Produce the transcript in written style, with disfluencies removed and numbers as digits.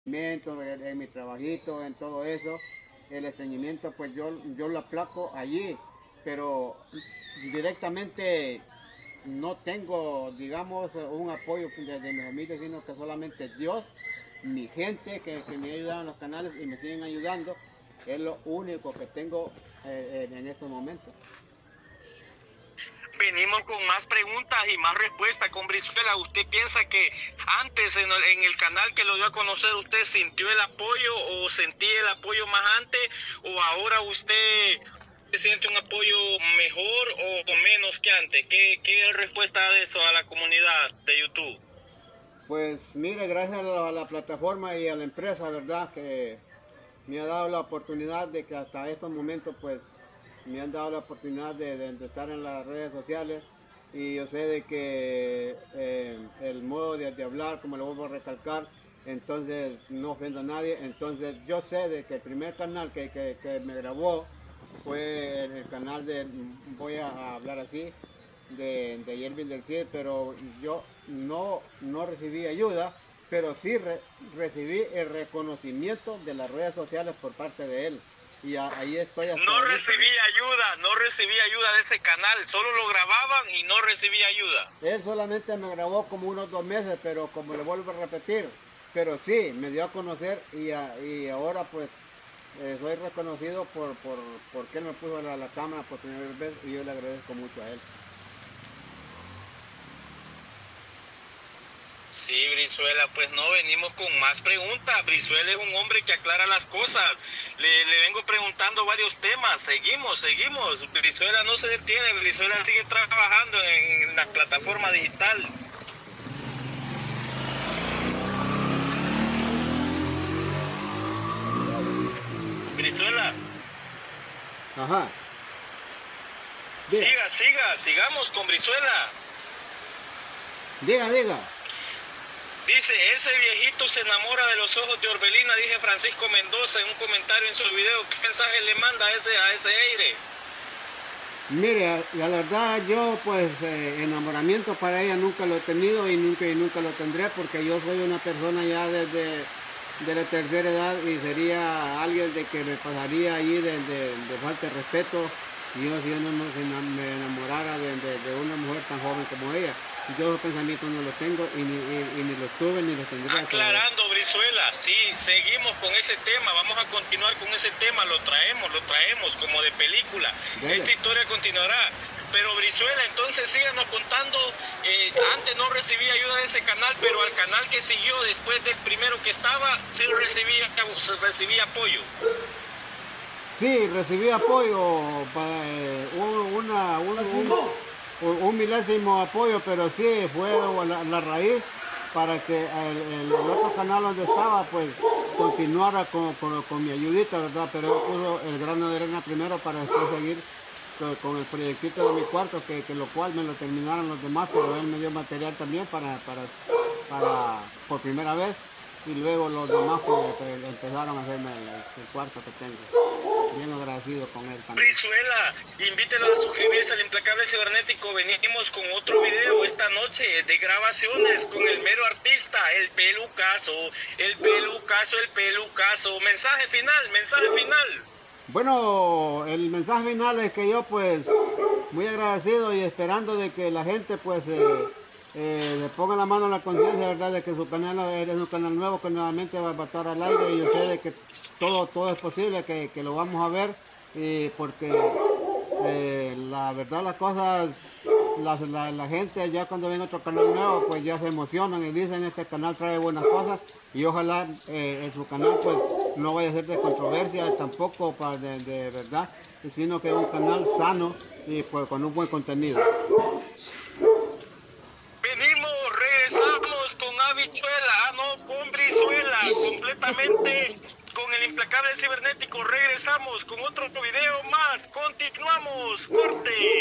En mi trabajito, en todo eso, el estreñimiento pues yo lo aplaco allí, pero directamente no tengo, digamos, un apoyo de mi familia, sino que solamente Dios, mi gente que me ha ayudado en los canales y me siguen ayudando, es lo único que tengo en estos momentos. Venimos con más preguntas y más respuestas con Brizuela. ¿Usted piensa que antes en el canal que lo dio a conocer usted sintió el apoyo o sentía el apoyo más antes, o ahora usted siente un apoyo mejor o menos que antes? ¿Qué respuesta da de eso a la comunidad de YouTube? Pues mire, gracias a la plataforma y a la empresa, verdad, que me ha dado la oportunidad de que hasta estos momentos pues me han dado la oportunidad de estar en las redes sociales, y yo sé de que el modo de hablar, como lo vuelvo a recalcar, entonces no ofendo a nadie. Entonces yo sé de que el primer canal que me grabó fue el canal de, voy a hablar así, de Yervin del Cid, pero yo no recibí ayuda, pero sí recibí el reconocimiento de las redes sociales por parte de él. Y ahí estoy hasta No ahorita. recibí ayuda de ese canal, solo lo grababan y no recibí ayuda. Él solamente me grabó como unos 2 meses, pero como le vuelvo a repetir, pero sí, me dio a conocer y ahora pues soy reconocido porque él me puso la cámara por primera vez, y yo le agradezco mucho a él. Sí, Brizuela, pues no, venimos con más preguntas. Brizuela es un hombre que aclara las cosas. Le vengo preguntando varios temas. Seguimos. Brizuela no se detiene, Brizuela sigue trabajando en la plataforma digital. Brizuela. Ajá. Sigamos con Brizuela. Diga. Dice, ese viejito se enamora de los ojos de Orbelina, dice Francisco Mendoza en un comentario en su video. ¿Qué mensaje le manda a ese aire? Mire, la verdad yo pues enamoramiento para ella nunca lo he tenido y nunca lo tendré, porque yo soy una persona ya desde de la tercera edad, y sería alguien de que me pasaría allí de falta de respeto si yo no me enamorara de una mujer tan joven como ella. Yo los pensamientos no los tengo y ni los tuve ni los tendré. Aclarando, Brizuela, sí, seguimos con ese tema, vamos a continuar con ese tema, lo traemos como de película. Dale. Esta historia continuará. Pero Brizuela, entonces síganos contando, antes no recibí ayuda de ese canal, pero al canal que siguió después del primero que estaba, sí recibí apoyo. Sí, recibí apoyo, un milésimo apoyo, pero sí fue la raíz para que el otro canal donde estaba pues continuara con mi ayudita, ¿verdad? Pero puso el grano de arena primero para después seguir con el proyectito de mi cuarto, que lo cual me lo terminaron los demás, pero él me dio material también para por primera vez, y luego los demás pues, empezaron a hacerme el cuarto que tengo. Bien agradecido con él también. Brizuela, invítelo a suscribirse al Implacable Cibernético. Venimos con otro video esta noche de grabaciones con el mero artista, el pelucazo. Mensaje final. Bueno, el mensaje final es que yo pues muy agradecido y esperando de que la gente pues le ponga la mano en la conciencia, ¿verdad? De que su canal es un canal nuevo que nuevamente va a estar al aire, y yo sé de que todo es posible, que lo vamos a ver, porque la verdad las cosas, la gente ya cuando ven otro canal nuevo pues ya se emocionan y dicen este canal trae buenas cosas, y ojalá en su canal pues no vaya a ser de controversia tampoco de verdad, sino que es un canal sano y pues con un buen contenido. Regresamos con Habichuela, con Brizuela, completamente con el Implacable Cibernético. Regresamos con otro video más, continuamos, corte.